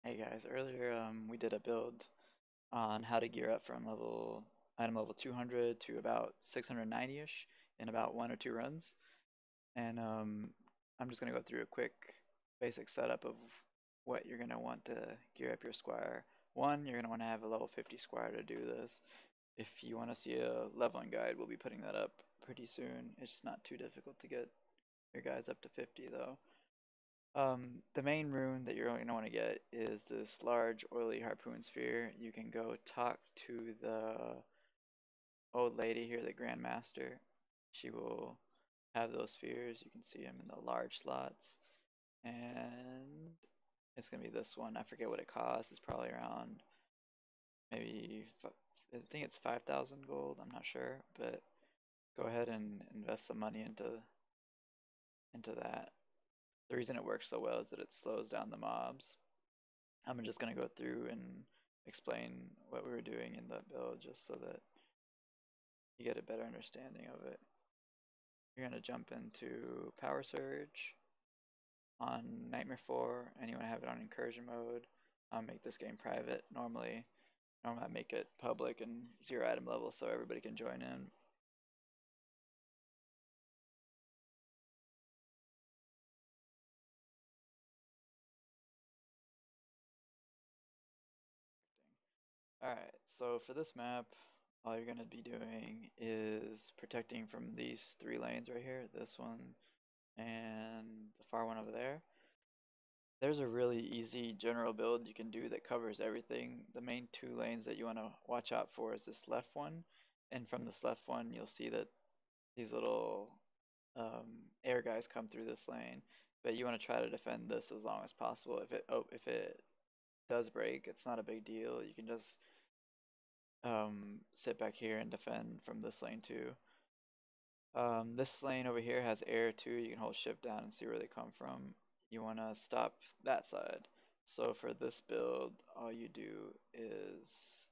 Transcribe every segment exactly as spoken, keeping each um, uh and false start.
Hey guys, earlier um, we did a build on how to gear up from level item level two hundred to about six hundred ninety-ish in about one or two runs. And um, I'm just going to go through a quick basic setup of what you're going to want to gear up your squire. One, you're going to want to have a level fifty squire to do this. If you want to see a leveling guide, we'll be putting that up pretty soon. It's not too difficult to get your guys up to fifty though. Um, the main rune that you're going to want to get is this large oily harpoon sphere. You can go talk to the old lady here, the Grandmaster. She will have those spheres. You can see them in the large slots. And it's going to be this one. I forget what it costs. It's probably around maybe, I think it's five thousand gold. I'm not sure. But go ahead and invest some money into into that. The reason it works so well is that it slows down the mobs. I'm just going to go through and explain what we were doing in that build just so that you get a better understanding of it. You're going to jump into Power Surge on Nightmare four, and you want to have it on Incursion mode. I'll make this game private. Normally, normally I make it public and zero item level so everybody can join in. Alright, so for this map, all you're going to be doing is protecting from these three lanes right here, this one and the far one over there. There's a really easy general build you can do that covers everything. The main two lanes that you want to watch out for is this left one, and from this left one you'll see that these little um, air guys come through this lane, but you want to try to defend this as long as possible. If it oh, if it does break, it's not a big deal. You can just um, sit back here and defend from this lane too. Um, this lane over here has air too. You can hold shift down and see where they come from. You want to stop that side. So for this build, all you do is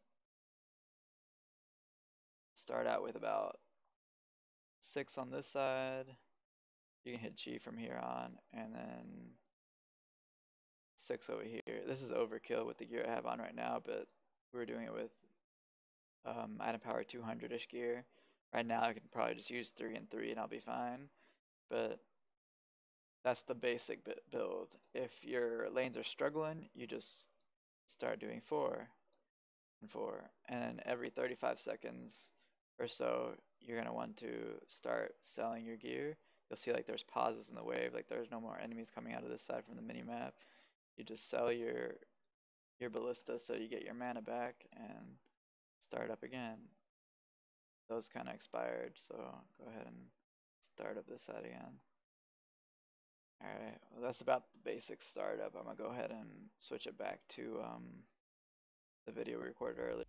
start out with about six on this side. You can hit G from here on, and then six over here. This is overkill with the gear I have on right now, but we're doing it with um, item power two hundred-ish gear. Right now I can probably just use three and three and I'll be fine, but that's the basic build. If your lanes are struggling, you just start doing four and four. And every thirty-five seconds or so, you're going to want to start selling your gear. You'll see like there's pauses in the wave, like there's no more enemies coming out of this side from the mini map. You just sell your your ballista so you get your mana back and start up again. Those kind of expired, so go ahead and start up this side again. Alright, well that's about the basic startup. I'm gonna go ahead and switch it back to um, the video we recorded earlier.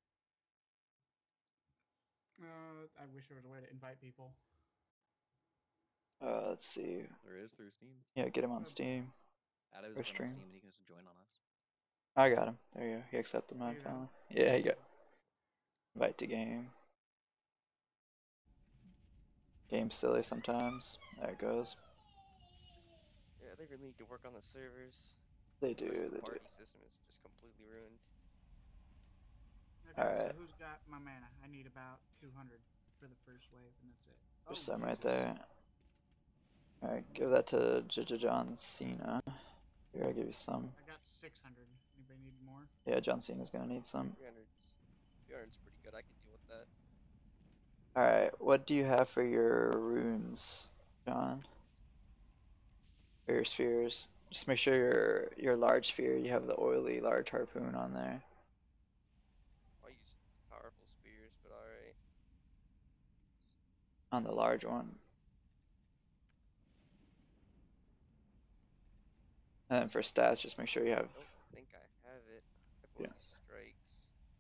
Uh, I wish there was a way to invite people. Uh, let's see. There is through Steam. Yeah, get him on Uh, Steam Add his or account on stream. Steam and he can just join on us. I got him. There you go. He accepted oh, mine you got him? finally. Yeah, he got invite to game. Game's silly sometimes. There it goes. Yeah, they really need to work on the servers, They especially do, the they do. party system is just completely ruined. Okay, so Alright, who's got my mana? I need about two hundred for the first wave, and that's it. there's Oh, some right Jesus. there. Alright, give that to J J John Cena. Here, I'll give you some. I got six hundred. Anybody need more? Yeah, John Cena's gonna need some. three hundred's, three hundred's pretty good. I could deal with that. Alright, what do you have for your runes, John? For your spheres? Just make sure your your large sphere, you have the oily large harpoon on there. I'll use powerful spears, but alright. On the large one. And then for stats, just make sure you have. I don't think I have it. I have one Yeah, of these strikes.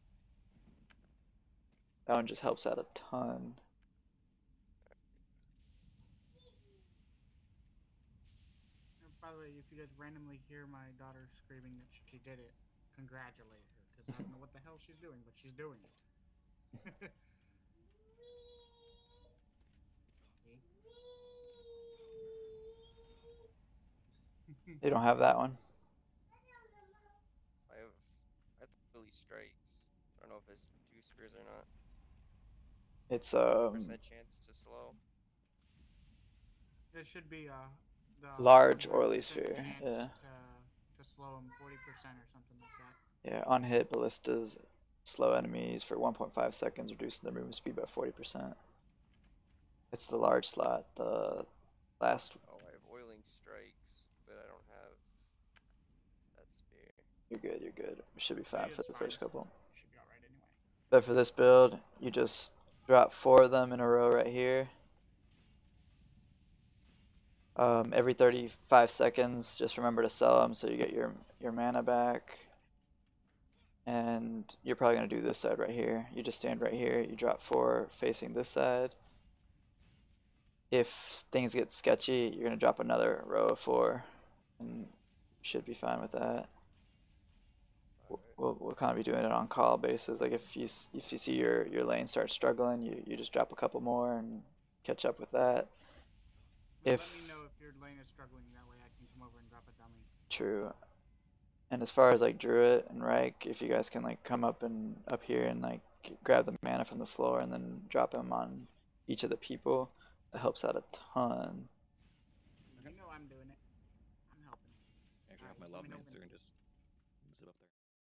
that one just helps out a ton. Uh, By the way, if you guys randomly hear my daughter screaming that she did it, congratulate her, because I don't know what the hell she's doing, but she's doing it. They don't have that one. It's um Percent chance to slow. It should be uh the large one hundred oily percent sphere. chance Yeah. to to slow him forty percent or something like that. Yeah, on hit, ballistas slow enemies for one point five seconds, reducing their movement speed by forty percent. It's the large slot, the last. Oh, I have oiling strikes, but I don't have that spear. You're good, you're good. We should be Yeah, fine for it's the fine. first couple. Should be alright anyway. But for this build, you just drop four of them in a row right here. Um, every thirty-five seconds, just remember to sell them so you get your, your mana back. And you're probably going to do this side right here. You just stand right here, you drop four facing this side. If things get sketchy, you're going to drop another row of four. And you should be fine with that. We'll, we'll kind of be doing it on call basis. Like if you if you see your, your lane start struggling, you, you just drop a couple more and catch up with that. But If let me know if your lane is struggling, that way I can come over and drop a dummy. True. And as far as like Druid and Reich, if you guys can like come up and up here and like grab the mana from the floor and then drop them on each of the people, that helps out a ton. You know I'm doing it. I'm helping. Actually, have Alright, my just let love me know mancer when- and just zip up there.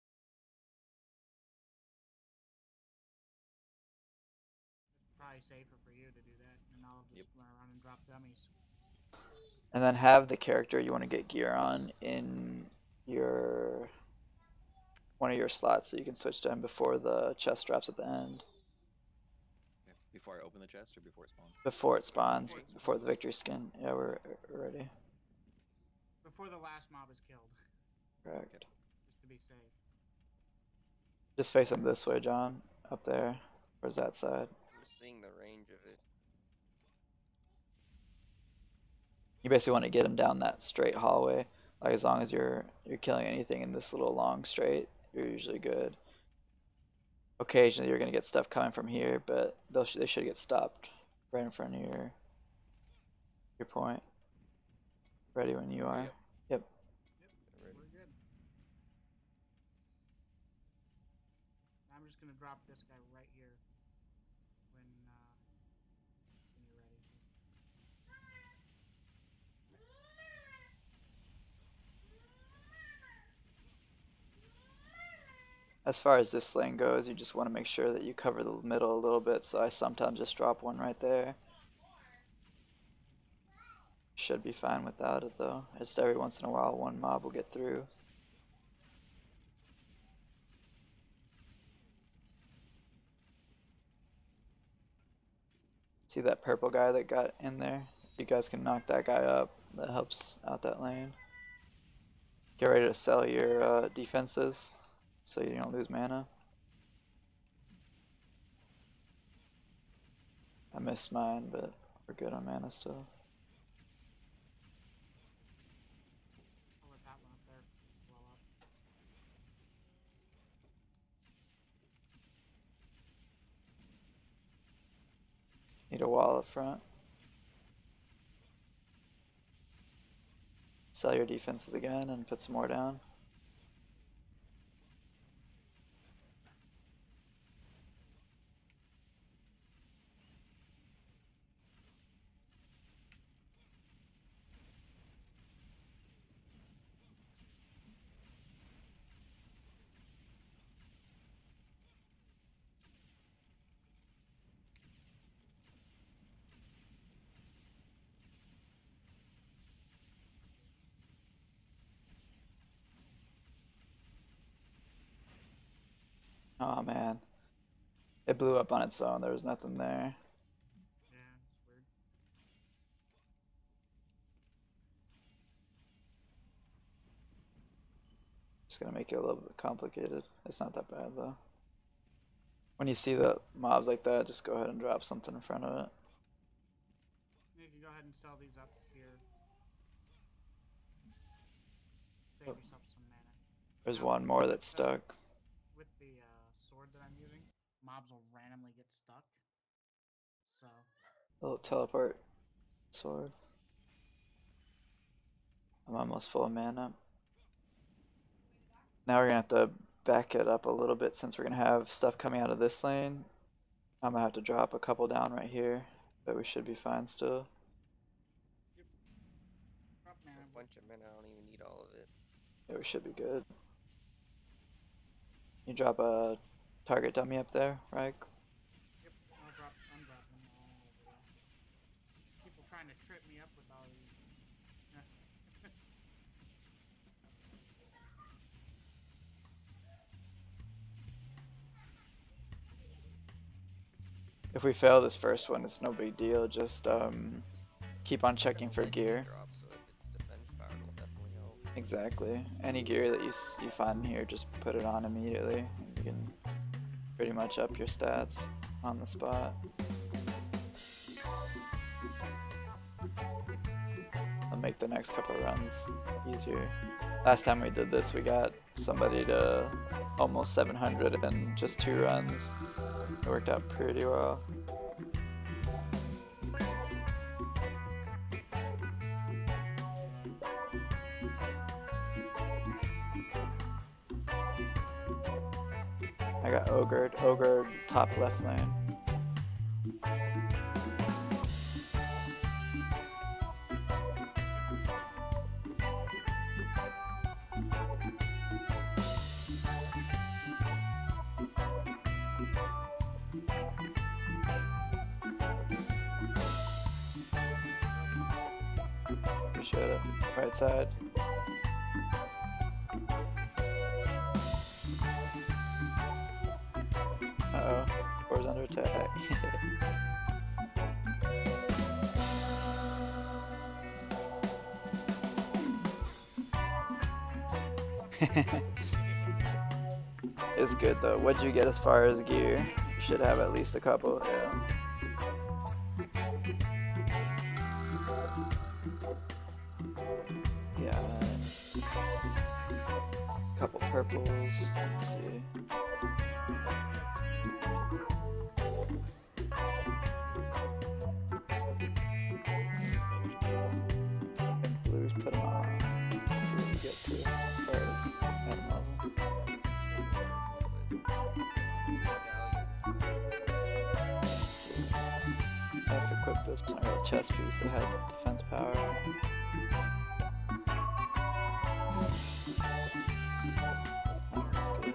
It's probably safer for you to do that, and I'll just Yep. run around and drop dummies. And then have the character you want to get gear on in your one of your slots so you can switch to him before the chest drops at the end. Okay. Before I open the chest or before it spawns? Before it spawns, Before it before the spawns. victory skin. Yeah, we're, we're ready. Before the last mob is killed, Correct. just to be safe. Just face him this way, John. Up there. Where's that side? I'm just seeing the range of it. You basically want to get him down that straight hallway. Like as long as you're you're killing anything in this little long straight, you're usually good. Occasionally you're gonna get stuff coming from here, but they'll they should get stopped right in front of your your point. Ready when you are. Yep. Yep. Yep, Ready. we're good. I'm just gonna drop this guy right here when uh, when you're ready. As far as this lane goes, you just want to make sure that you cover the middle a little bit, so I sometimes just drop one right there. Should be fine without it though. Just every once in a while one mob will get through. See that purple guy that got in there? If you guys can knock that guy up, that helps out that lane. Get ready to sell your uh, defenses so you don't lose mana. I missed mine, but we're good on mana still. I'll let that one up there blow up. Need a wall up front. Sell your defenses again and put some more down. Oh man. It blew up on its own, there was nothing there. Yeah, it's weird. Just gonna make it a little bit complicated. It's not that bad though. When you see the mobs like that, just go ahead and drop something in front of it. You can go ahead and sell these up here. Save Oh. yourself some mana. There's Now, one more with that's the- stuck. With the uh, sword that I'm using, mobs will randomly get stuck. So, A little teleport sword. I'm almost full of mana. Now we're gonna have to back it up a little bit since we're gonna have stuff coming out of this lane. I'm gonna have to drop a couple down right here, but we should be fine still. Drop A mana, but bunch of mana, I don't even need all of it. Yeah, we should be good. You drop a target dummy up there, right? yep, I'll drop, I'm dropping them all over there. People trying to trip me up with all these. If we fail this first one, it's no big deal. Just um, keep on checking for Legend gear. Drop, so if it's defense power, it'll definitely help. Exactly. Any gear that you s- you find in here, just put it on immediately. And you can pretty much up your stats on the spot. I'll make the next couple runs easier. Last time we did this, we got somebody to almost seven hundred in just two runs. It worked out pretty well. I got Ogre, Ogre top left lane. Appreciate it. Right side. Uh oh, War's under attack. It's good though. What'd you get as far as gear? You should have at least a couple, yeah. Yeah. Couple purples. Let's see. And blues, put them on. Let's see what we get to as far as item level. Let's see. I have to equip this one. I got a chest piece that had defense power. Oh, that's good.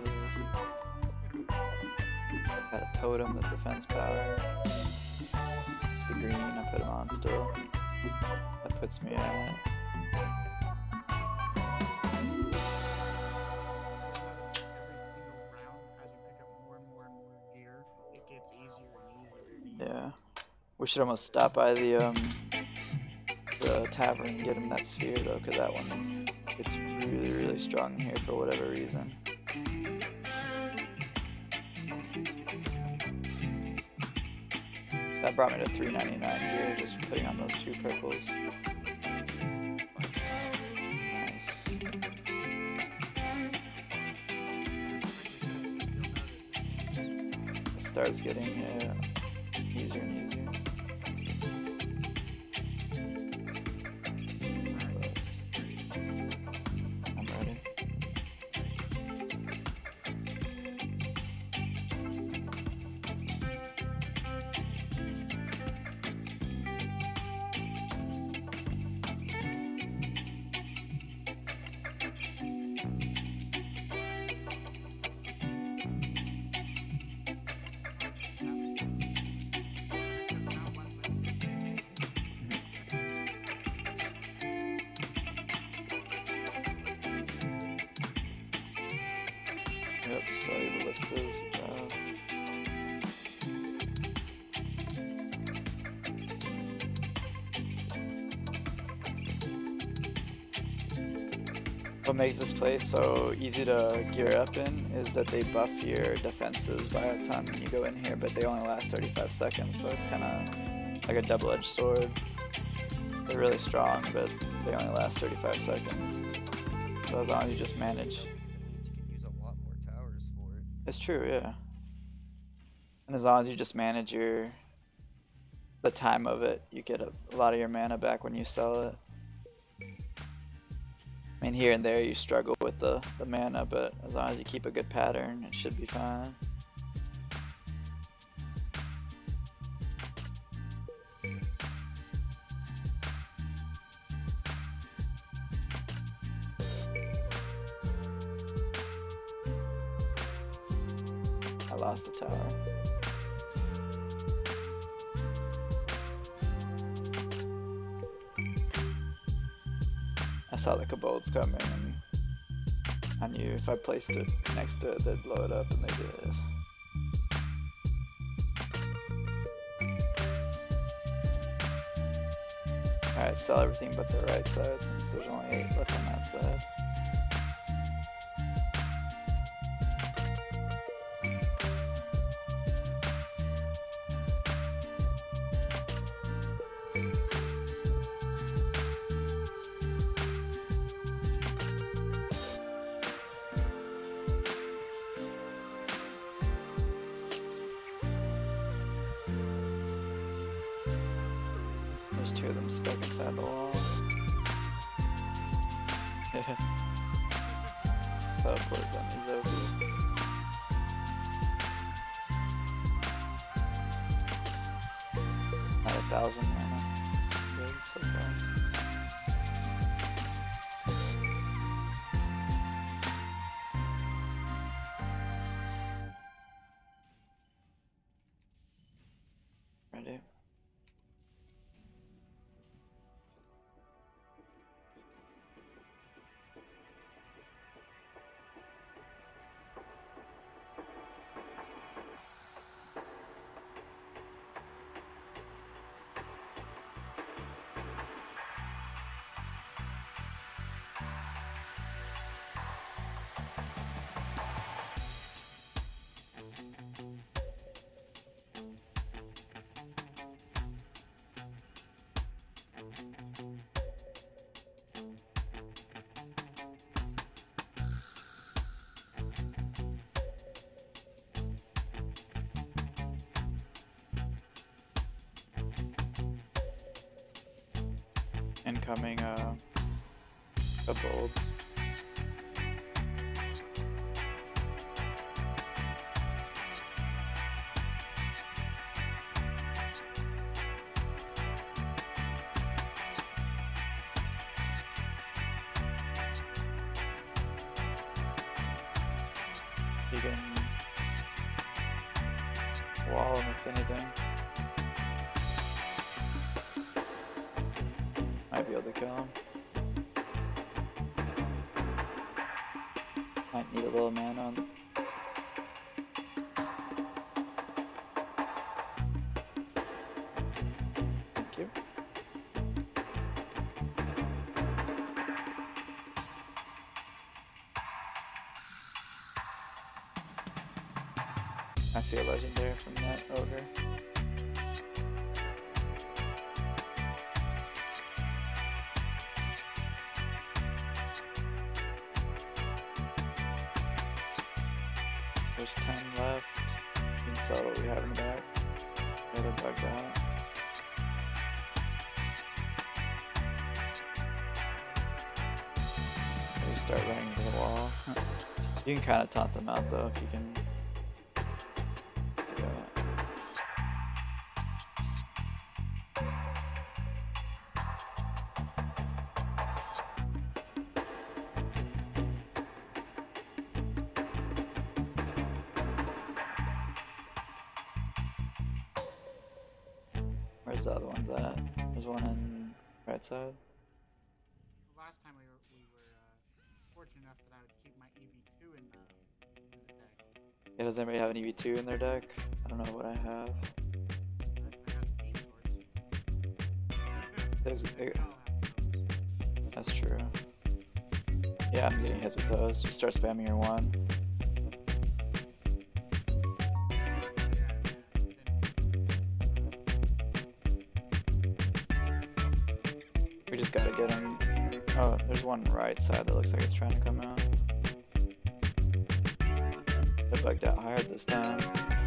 Got a totem with defense power. Just a green, I put him on still. That puts me at Every single round, as you pick up more and more and more gear, it gets easier and easier and easier. yeah. We should almost stop by the um the tavern and get him that sphere though, cause that one it's really really strong here for whatever reason. That brought me to three ninety-nine gear just putting on those two purples. Nice. It starts getting uh, easier and easier. I'm ready. Yep, saw the ballistas. Good job. What makes this place so easy to gear up in is that they buff your defenses by a ton when you go in here, but they only last thirty-five seconds, so it's kind of like a double-edged sword. They're really strong, but they only last thirty-five seconds. So as long as you just manage. It means you can use a lot more towers for it. It's true, yeah. And as long as you just manage your the time of it, you get a, a lot of your mana back when you sell it. I mean, here and there you struggle with the, the mana, but as long as you keep a good pattern, it should be fine. I lost the tower. I saw the kobolds coming, and I knew if I placed it next to it, they'd blow it up, and they did. Alright, sell everything but the right side, since there's only eight left on that side. There's two of them stuck inside the wall. Teleport on these over. At a thousand mana. Good so far. Ready? Incoming uh, kobolds. You can wall them if anything. Might be able to kill him. Might need a little mana on. Thank you. I see a legendary from that ogre. There's ten left. You can sell what we have in the back. Yeah, they're bugged out. They start running to the wall. You can kind of taunt them out though if you can. Yeah. Where's the other ones at? There's one in right side. Last time we were, we were uh, fortunate enough that I would keep my E V two in the, in the deck. Yeah, does anybody have an E V two in their deck? I don't know what I have. I, I got eight swords. There's, They it, all have those. that's true. Yeah, I'm getting hits with those. Just start spamming your one. We just gotta get him. Oh, there's one right side that looks like it's trying to come out. They're bugged out hard this time.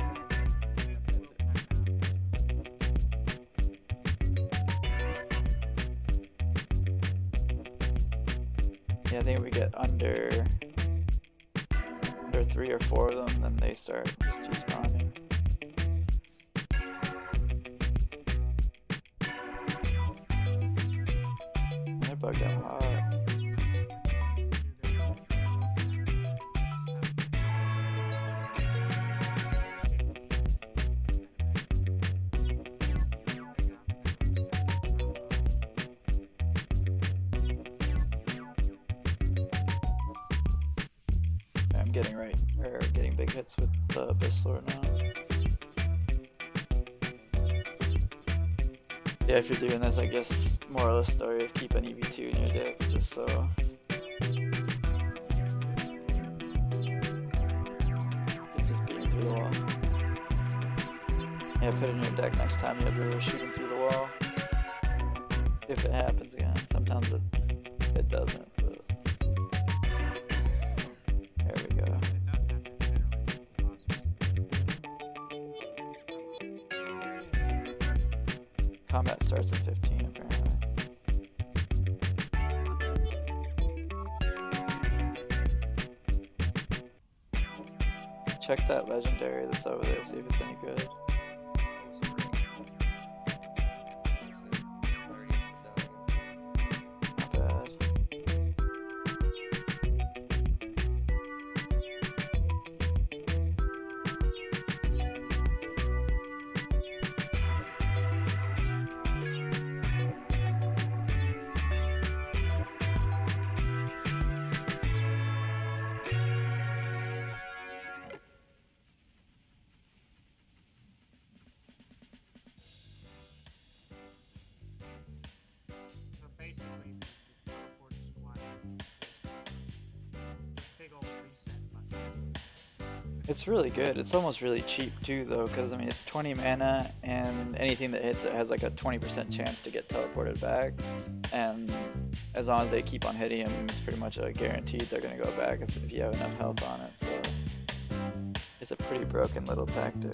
Yeah, I think we get under under three or four of them, then they start just despawning. They're bugged out hard. getting right or getting big hits with the Abyss Lord now. Yeah, if you're doing this, I guess moral of the story is keep an E V two in your deck, just so you just beam through the wall. Yeah, put it in your deck next time you have River shooting through the wall. If it happens again, sometimes it it doesn't. But there we go. It does happen generally. Combat starts at fifteen apparently. Check that legendary that's over there, see if it's any good. Not bad. So basically, the, the teleport squad is big old reset button. It's really good. It's almost really cheap too though, because I mean it's twenty mana and anything that hits it has like a twenty percent chance to get teleported back. And as long as they keep on hitting them, it's pretty much a guaranteed they're gonna go back if, if you have enough health on it. So it's a pretty broken little tactic.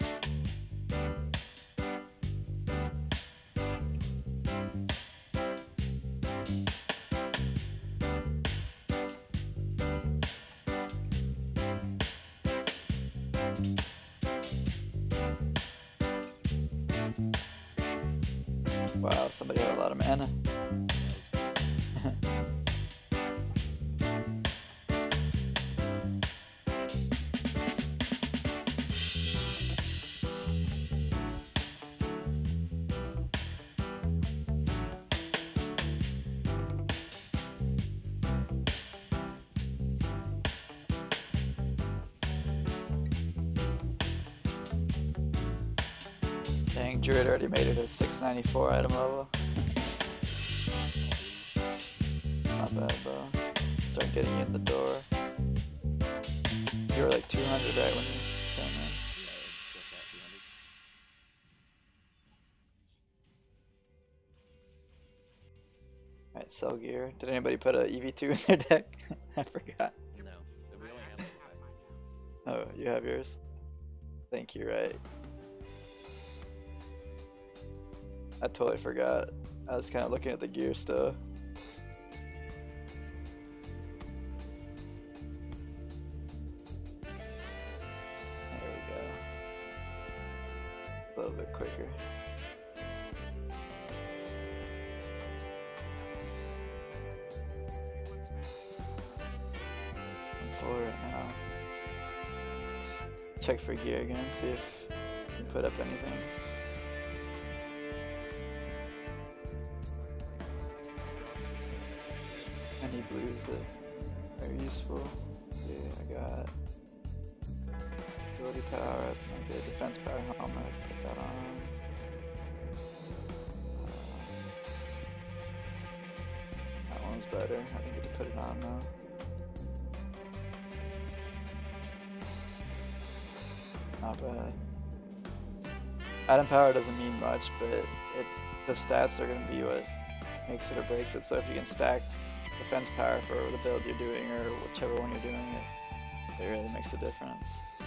Wow, somebody had a lot of mana. Dang, Druid already made it at six ninety-four item level. It's not bad though. Start getting you in the door. You were like two hundred right when you came in. Yeah, just at two hundred. Alright, sell gear. Did anybody put a E V two in their deck? I forgot. No, we only have like five. Oh, you have yours? Thank you, right. I totally forgot. I was kind of looking at the gear stuff. There we go. A little bit quicker. I'm full right now. Check for gear again, see if you can put up anything. Any blues that are useful. Yeah, I got ability power, that's not good. Defense power helmet, put that on. Uh, that one's better. I didn't get to put it on though. Not bad. Item power doesn't mean much, but it the stats are going to be what makes it or breaks it. So if you can stack defense power for the build you're doing or whichever one you're doing, it, it really makes a difference.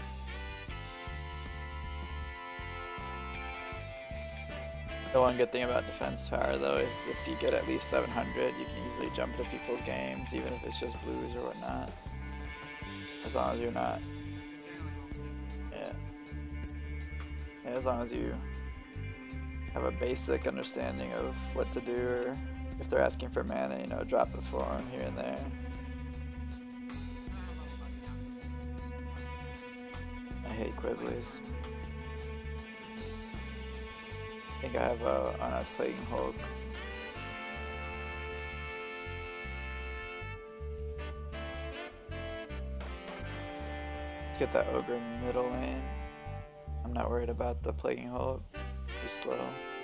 The one good thing about defense power though is if you get at least seven hundred, you can easily jump into people's games, even if it's just blues or whatnot. As long as you're not, yeah, yeah as long as you have a basic understanding of what to do, or if they're asking for mana, you know, drop it for them here and there. I hate Quibblers. I think I have uh, on us Plaguing Hulk. Let's get that ogre middle lane. I'm not worried about the plaguing hold. Just slow.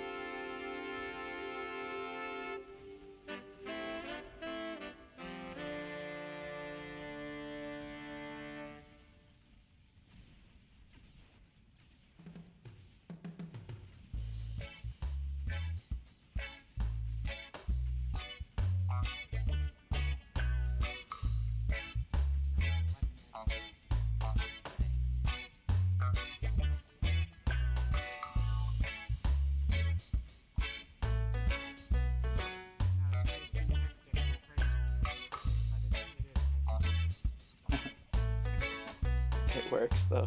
It works though.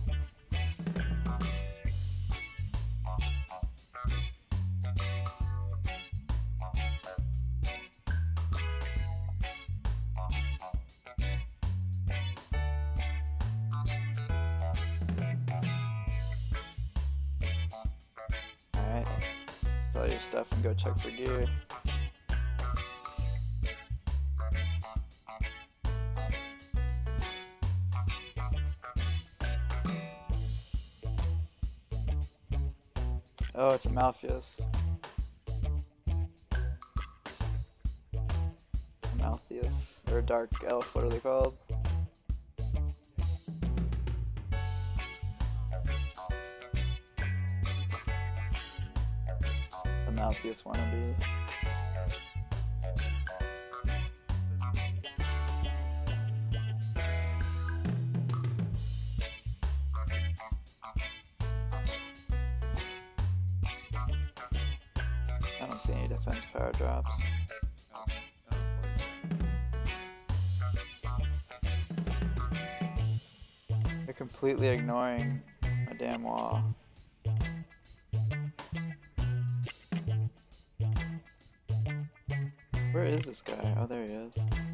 Alright, sell your stuff and go check for gear. Oh, it's a Malpheus. Malpheus, or Dark Elf, what are they called? The Malpheus wannabe. I don't see any defense power drops. Oh, oh, They're completely ignoring my damn wall. Where is this guy? Oh, there he is.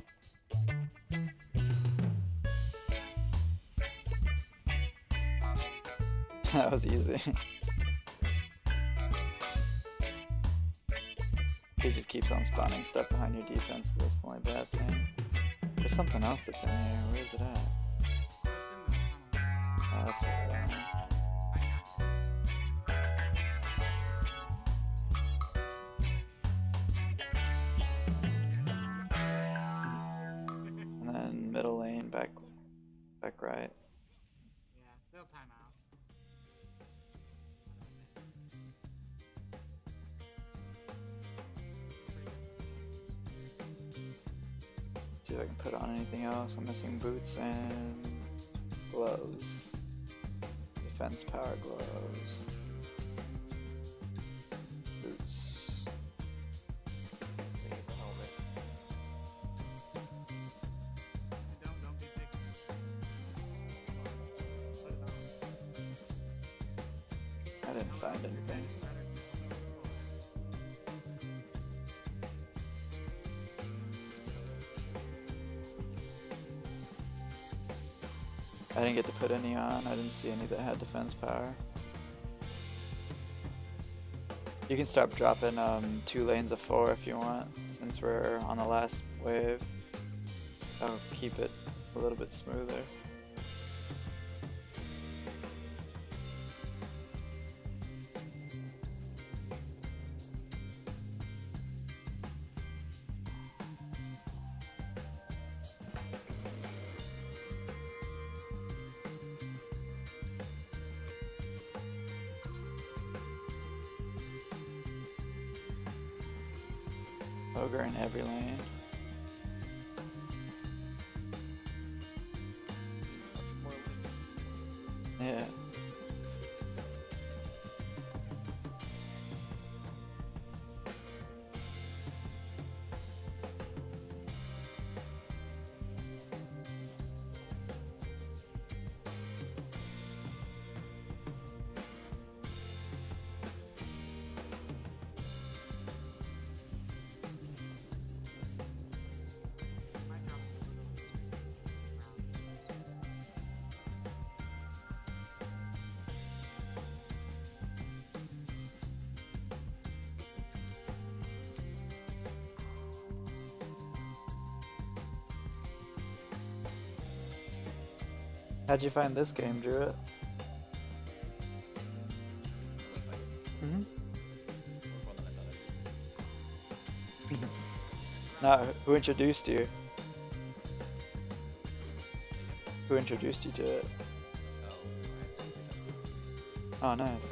That was easy. He just keeps on spawning stuff behind your defense, so that's the only bad thing. There's something else that's in here. Where is it at? Oh, that's what's going on. And then middle lane, back, back right. Yeah, they'll time out. See if I can put on anything else. I'm missing boots and gloves. Defense power gloves. Boots. Sing as a helmet. Don't, don't be picky. Put it on. I didn't find anything. I didn't get to put any on. I didn't see any that had defense power. You can start dropping um, two lanes of four if you want, since we're on the last wave. That'll keep it a little bit smoother. Ogre in every lane. Much more lean. Yeah. How'd you find this game, Drew? Mm-hmm. More fun than I thought it'd Now, who introduced you? be. Who introduced you to it? Oh, I Oh, nice. yeah,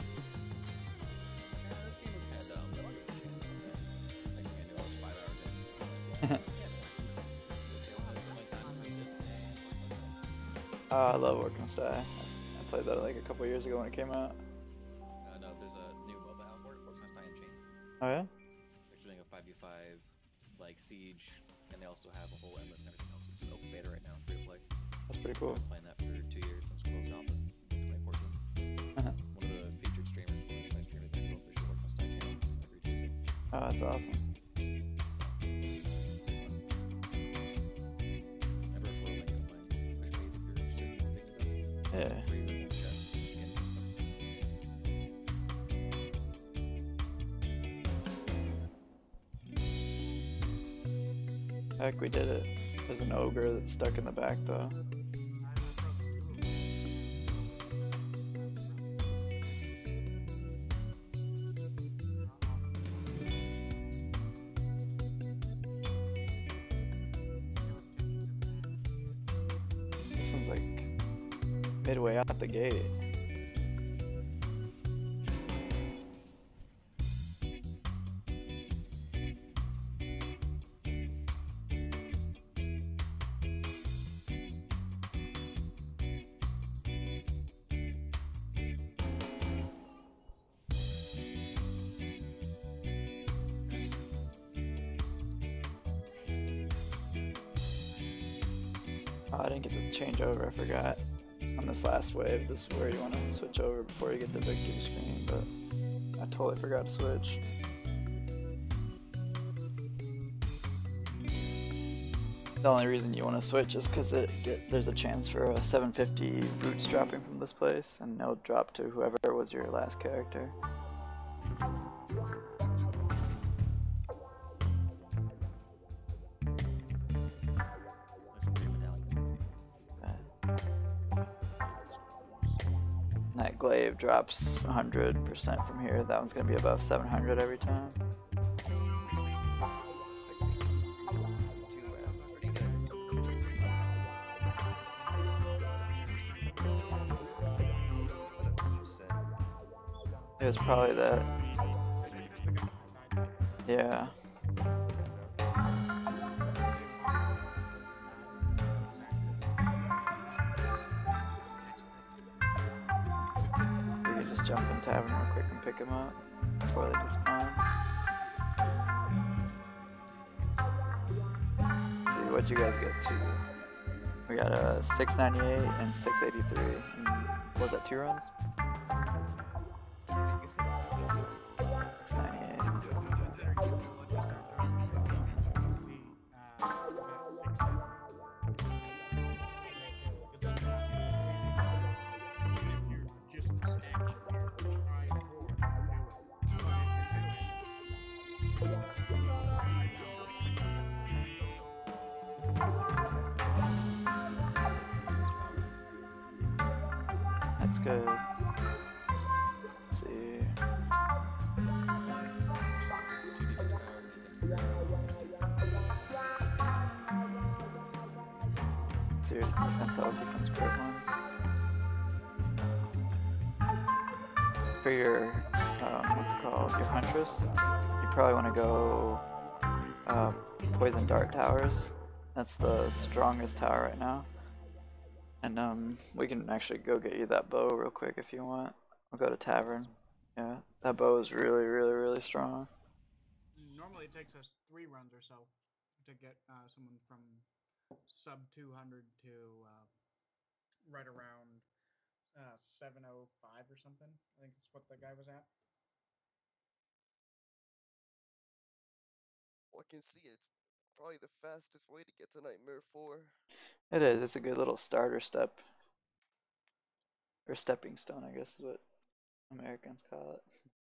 this game was kind of dumb, but I'll give it a chance. And then next thing I knew, I was five hours in. Yeah, that's my time to beat this. Oh, I love Workmastei. I, s- I played that like a couple years ago when it came out. Uh, no, there's a new MOBA out for it, Worksmastei Unchained. Oh yeah? They're doing a five v five like siege, and they also have a whole endless and everything else. It's an open beta right now, free to play. That's pretty cool. I've been playing that for two years since it closed off in twenty fourteen. Uh-huh. One of the featured streamers for my stream at the official Workmastei channel every Tuesday. Oh, that's awesome. I have a referral link on my Twitch page if you're interested in picking it up. Yeah. It's free with chests, skins, and stuff. Heck, we did it. There's an ogre that's stuck in the back though. This one's like midway out the gate. Oh, I didn't get to change over, I forgot. On this last wave, this is where you want to switch over before you get the victory screen, but I totally forgot to switch. The only reason you want to switch is because it get, there's a chance for a seven fifty boots dropping from this place, and they'll drop to whoever was your last character. There's some free medallion. Uh, that glaive drops one hundred percent from here. That one's going to be above seven hundred every time. Sexy. Two rounds is pretty good. What a few said. It was probably that. Yeah. We could just jump in tavern real quick and pick him up before they despawn. Let's see, what'd you guys get to? We got a six ninety-eight and six eighty-three. And what was that, two runs? six ninety-eight. That's good. Let's see. Two defense power, defensive Let's see your defense health, defense break ones. For your, um, what's it called? Your Huntress, you probably want to go uh, Poison Dart Towers. That's the strongest tower right now. And um, we can actually go get you that bow real quick if you want. We'll go to Tavern. Yeah, that bow is really, really, really strong. Normally it takes us three runs or so to get uh, someone from sub two hundred to uh, right around uh, seven oh five or something. I think that's what the guy was at. Well, I can see it's probably the fastest way to get to Nightmare four. It is. It's a good little starter step. Or stepping stone, I guess is what Americans call it.